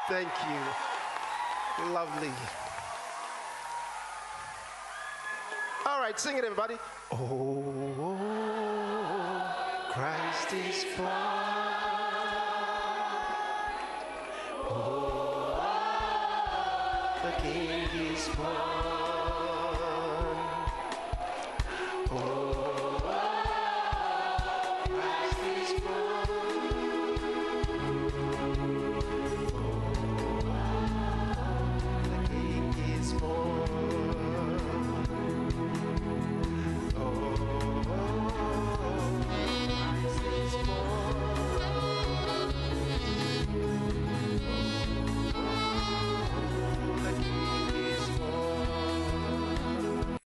Thank you. Lovely. All right, sing it, everybody. Oh, Christ is born. Oh, the King is born.